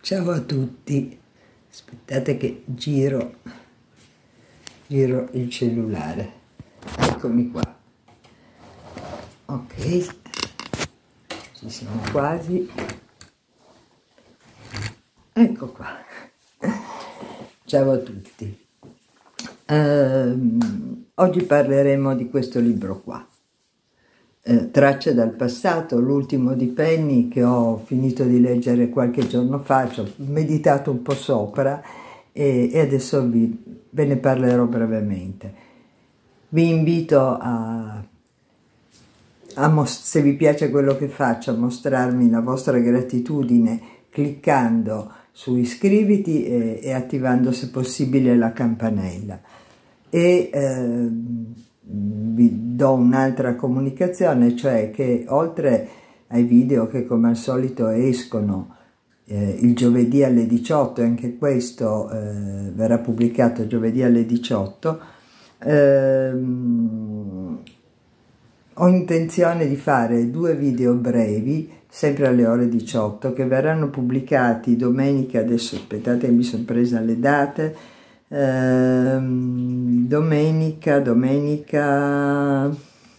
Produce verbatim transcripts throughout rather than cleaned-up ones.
Ciao a tutti, aspettate che giro, giro il cellulare, eccomi qua, ok, ci siamo quasi, ecco qua, ciao a tutti. Um, oggi parleremo di questo libro qua, eh, Tracce dal passato, l'ultimo di Penny, che ho finito di leggere qualche giorno fa, ci ho meditato un po' sopra e, e adesso vi, ve ne parlerò brevemente. Vi invito a, a se vi piace quello che faccio, a mostrarmi la vostra gratitudine cliccando su iscriviti e, e attivando se possibile la campanella. E eh, vi do un'altra comunicazione, cioè che oltre ai video che come al solito escono eh, il giovedì alle diciotto, e anche questo eh, verrà pubblicato giovedì alle diciotto, ehm, ho intenzione di fare due video brevi sempre alle ore diciotto che verranno pubblicati domenica. Adesso aspettate, mi sono presa le date. Ehm, domenica, domenica,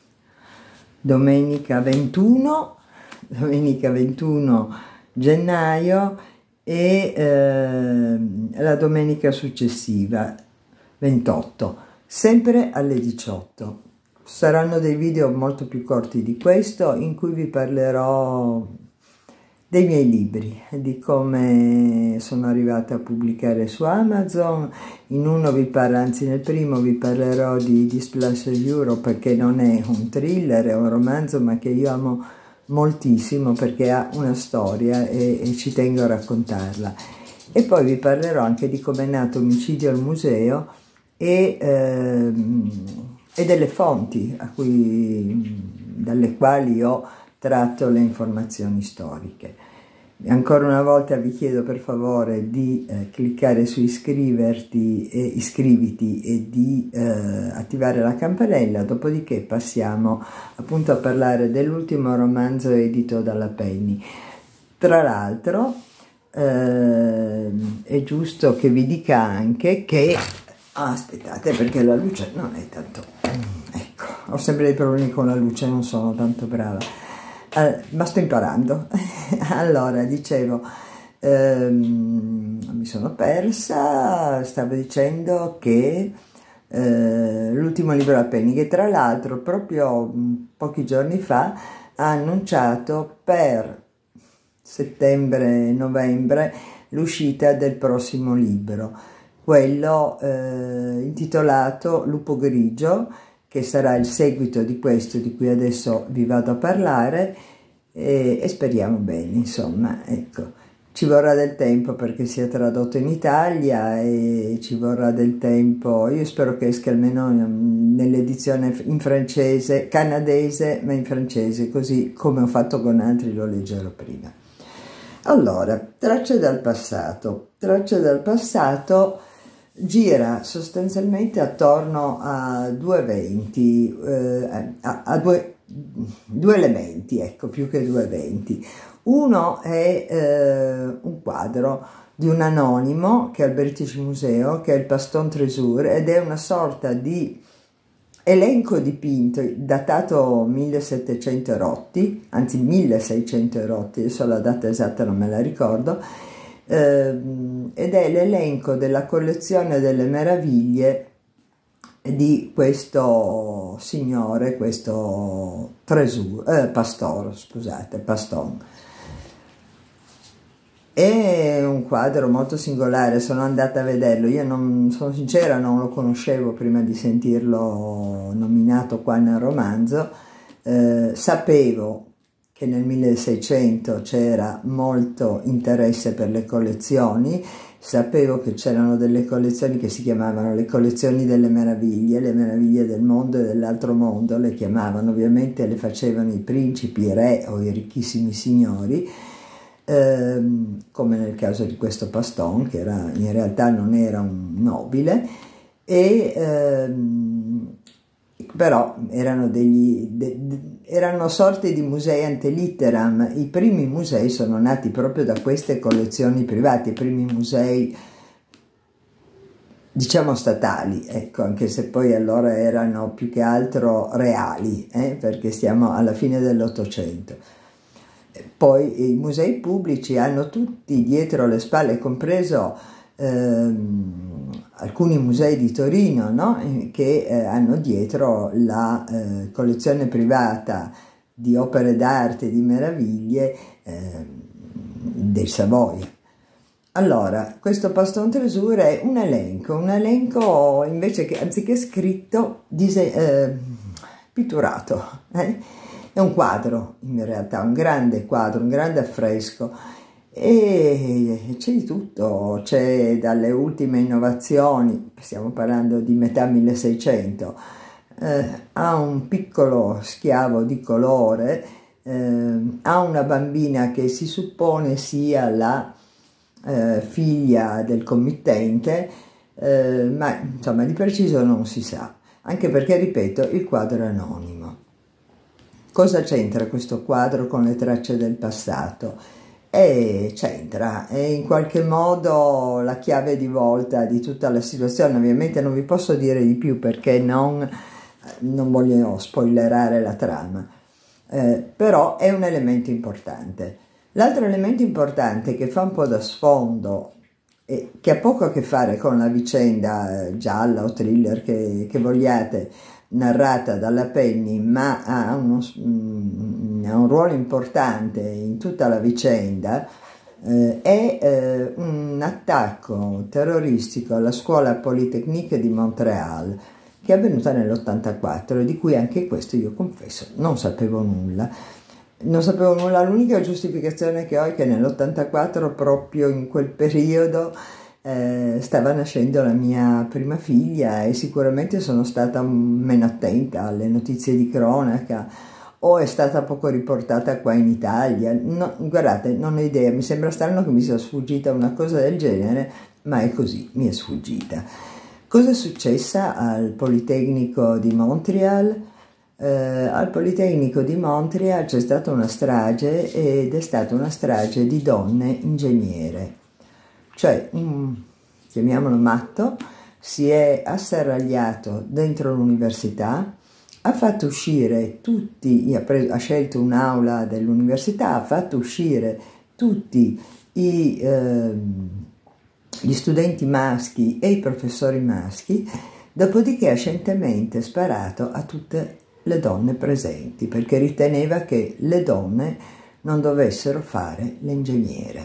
domenica ventuno, domenica ventuno gennaio e eh, la domenica successiva ventotto, sempre alle diciotto. Saranno dei video molto più corti di questo, in cui vi parlerò dei miei libri, di come sono arrivata a pubblicare su Amazon. In uno vi parlo, anzi nel primo vi parlerò di Displacer Europe, perché non è un thriller, è un romanzo, ma che io amo moltissimo perché ha una storia e, e ci tengo a raccontarla. E poi vi parlerò anche di come è nato Omicidio al museo e, ehm, e delle fonti a cui, dalle quali ho tratto le informazioni storiche. Ancora una volta vi chiedo per favore di eh, cliccare su iscriverti e iscriviti e di eh, attivare la campanella, dopodiché passiamo appunto a parlare dell'ultimo romanzo edito dalla Penny. Tra l'altro eh, è giusto che vi dica anche che ah, aspettate, perché la luce non è tanto, ecco, ho sempre dei problemi con la luce, non sono tanto brava. Uh, ma sto imparando. Allora, dicevo, ehm, mi sono persa, stavo dicendo che eh, l'ultimo libro della Penny, che tra l'altro proprio mh, pochi giorni fa ha annunciato per settembre-novembre l'uscita del prossimo libro, quello eh, intitolato Lupo Grigio, che sarà il seguito di questo di cui adesso vi vado a parlare, e, e speriamo bene, insomma, ecco. Ci vorrà del tempo perché sia tradotto in Italia e ci vorrà del tempo, io spero che esca almeno nell'edizione in francese, canadese, ma in francese, così come ho fatto con altri, lo leggerò prima. Allora, Tracce dal passato. Tracce dal passato gira sostanzialmente attorno a due eventi, eh, a, a due, due elementi, ecco, più che due eventi. Uno è eh, un quadro di un anonimo che è al British Museum, che è il Paston Tresur, ed è una sorta di elenco dipinto datato millesettecento rotti, anzi milleseicento rotti, adesso la data esatta non me la ricordo, Uh, ed è l'elenco della collezione delle meraviglie di questo signore, questo Tresur, eh, Pastor, scusate, Paston. È un quadro molto singolare, sono andata a vederlo, io non sono sincera, non lo conoscevo prima di sentirlo nominato qua nel romanzo. Uh, sapevo che nel milleseicento c'era molto interesse per le collezioni, sapevo che c'erano delle collezioni che si chiamavano le collezioni delle meraviglie, le meraviglie del mondo e dell'altro mondo, le chiamavano, ovviamente le facevano i principi, i re o i ricchissimi signori, ehm, come nel caso di questo Paston, che era, in realtà non era un nobile, e ehm, però erano degli de, de, erano sorti di musei ante litteram. I primi musei sono nati proprio da queste collezioni private, i primi musei diciamo statali, ecco, anche se poi allora erano più che altro reali, eh, perché stiamo alla fine dell'Ottocento. Poi i musei pubblici hanno tutti dietro le spalle, compreso ehm, alcuni musei di Torino, no? Che eh, hanno dietro la eh, collezione privata di opere d'arte, di meraviglie eh, del Savoia. Allora, questo Paston Tresur è un elenco, un elenco invece che, anziché scritto, eh, pitturato. Eh? È un quadro, in realtà, un grande quadro, un grande affresco. E c'è di tutto, c'è dalle ultime innovazioni, stiamo parlando di metà milleseicento, eh, a un piccolo schiavo di colore, eh, a una bambina che si suppone sia la Eh, figlia del committente, eh, ma insomma di preciso non si sa, anche perché, ripeto, il quadro è anonimo. Cosa c'entra questo quadro con le tracce del passato? E c'entra, è in qualche modo la chiave di volta di tutta la situazione. Ovviamente non vi posso dire di più perché non, non voglio spoilerare la trama, eh, però è un elemento importante. L'altro elemento importante che fa un po' da sfondo e che ha poco a che fare con la vicenda gialla o thriller che, che vogliate, narrata dalla Penny, ma ha, uno, ha un ruolo importante in tutta la vicenda, eh, è eh, un attacco terroristico alla scuola Polytechnique di Montréal, che è avvenuta nell'ottantaquattro, e di cui anche questo io confesso non sapevo nulla. Non sapevo nulla, l'unica giustificazione che ho è che nell'ottantaquattro, proprio in quel periodo, eh, stava nascendo la mia prima figlia e sicuramente sono stata meno attenta alle notizie di cronaca o è stata poco riportata qua in Italia. No, guardate, non ho idea, mi sembra strano che mi sia sfuggita una cosa del genere, ma è così, mi è sfuggita. Cosa è successa al Politecnico di Montréal? Eh, al Politecnico di Montréal c'è stata una strage ed è stata una strage di donne ingegnere, cioè un, chiamiamolo matto, si è asserragliato dentro l'università, ha fatto uscire tutti, ha, preso, ha scelto un'aula dell'università, ha fatto uscire tutti i, eh, gli studenti maschi e i professori maschi, dopodiché ha scientemente sparato a tutte le donne presenti, perché riteneva che le donne non dovessero fare l'ingegnere.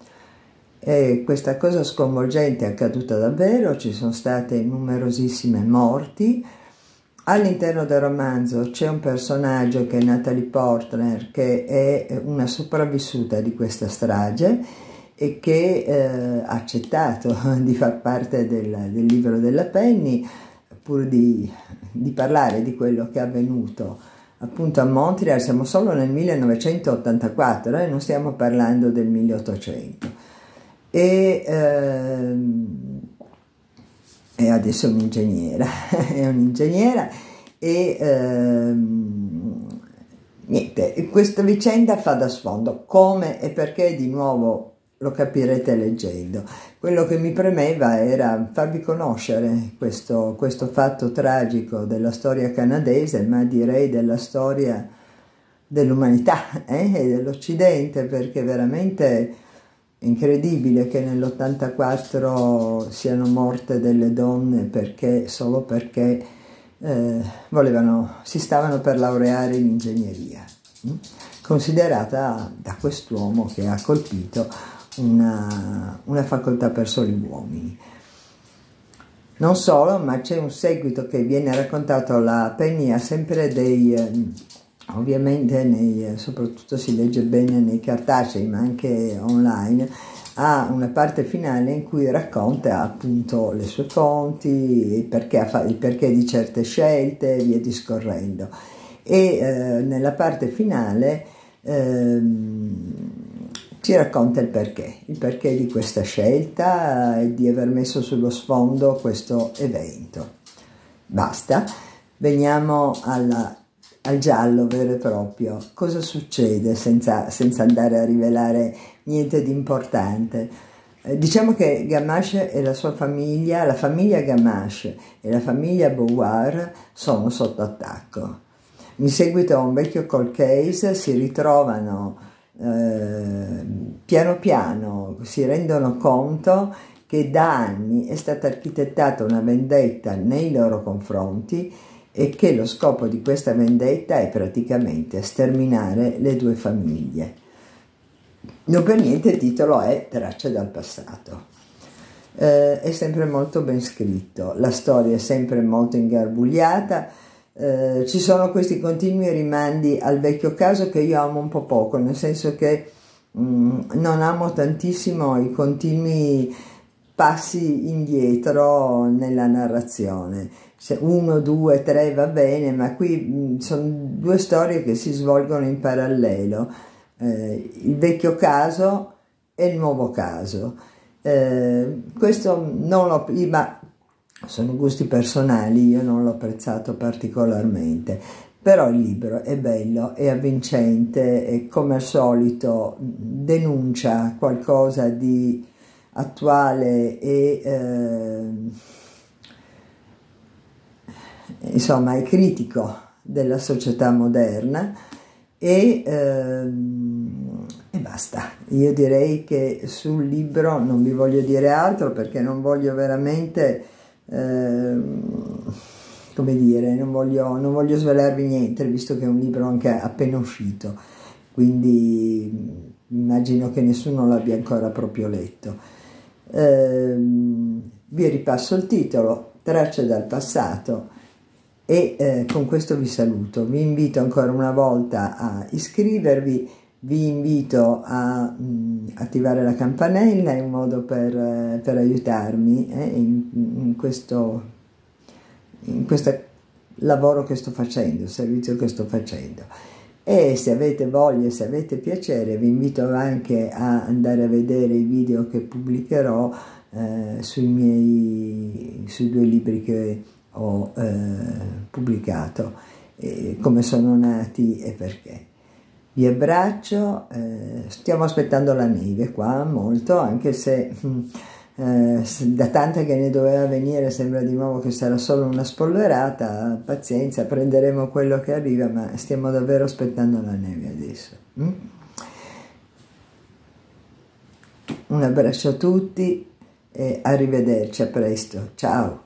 E questa cosa sconvolgente è accaduta davvero, ci sono state numerosissime morti. All'interno del romanzo c'è un personaggio che è Natalie Portner, che è una sopravvissuta di questa strage e che eh, ha accettato di far parte del, del libro della Penny, pur di, di parlare di quello che è avvenuto appunto a Montréal. Siamo solo nel millenovecentottantaquattro, eh, non stiamo parlando del milleottocento. E, ehm, e adesso è un'ingegnera, è un'ingegnera e ehm, niente, questa vicenda fa da sfondo. Come e perché, di nuovo, lo capirete leggendo. Quello che mi premeva era farvi conoscere questo, questo fatto tragico della storia canadese, ma direi della storia dell'umanità eh, e dell'Occidente, perché veramente è incredibile che nell'ottantaquattro siano morte delle donne perché, solo perché eh, volevano, si stavano per laureare in ingegneria, hm? Considerata da quest'uomo che ha colpito Una, una facoltà per soli uomini. Non solo, ma c'è un seguito che viene raccontato. La Penny ha sempre dei, eh, ovviamente nei, soprattutto si legge bene nei cartacei, ma anche online, ha una parte finale in cui racconta appunto le sue fonti, il perché, il perché di certe scelte e via discorrendo. E eh, nella parte finale ehm, ci racconta il perché, il perché di questa scelta e di aver messo sullo sfondo questo evento. Basta. veniamo alla, al giallo vero e proprio. Cosa succede, senza, senza andare a rivelare niente di importante? Eh, diciamo che Gamache e la sua famiglia, la famiglia Gamache e la famiglia Beauvoir sono sotto attacco. In seguito a un vecchio cold case si ritrovano eh, piano piano, si rendono conto che da anni è stata architettata una vendetta nei loro confronti e che lo scopo di questa vendetta è praticamente sterminare le due famiglie. Non per niente il titolo è Tracce dal passato. Eh, è sempre molto ben scritto, la storia è sempre molto ingarbugliata. Eh, ci sono questi continui rimandi al vecchio caso che io amo un po' poco, nel senso che mh, non amo tantissimo i continui passi indietro nella narrazione. Se uno, due, tre va bene, ma qui mh, sono due storie che si svolgono in parallelo, eh, il vecchio caso e il nuovo caso. Eh, questo non l'ho, ma sono gusti personali, io non l'ho apprezzato particolarmente, però il libro è bello, è avvincente e come al solito denuncia qualcosa di attuale e eh, insomma è critico della società moderna e, eh, e basta. Io direi che sul libro non vi voglio dire altro perché non voglio veramente Eh, come dire, non voglio, non voglio svelarvi niente, visto che è un libro anche appena uscito, quindi immagino che nessuno l'abbia ancora proprio letto. Eh, vi ripasso il titolo, Tracce dal passato, e eh, con questo vi saluto. Vi invito ancora una volta a iscrivervi, vi invito a mh, attivare la campanella in modo per, eh, per aiutarmi eh, in, in, questo, in questo lavoro che sto facendo, il servizio che sto facendo. E se avete voglia, se avete piacere, vi invito anche a andare a vedere i video che pubblicherò eh, sui miei, sui due libri che ho eh, pubblicato, eh, come sono nati e perché. Vi abbraccio, eh, stiamo aspettando la neve qua molto, anche se eh, da tanta che ne doveva venire sembra di nuovo che sarà solo una spolverata. Pazienza, prenderemo quello che arriva, ma stiamo davvero aspettando la neve adesso. Mm? Un abbraccio a tutti e arrivederci, a presto, ciao!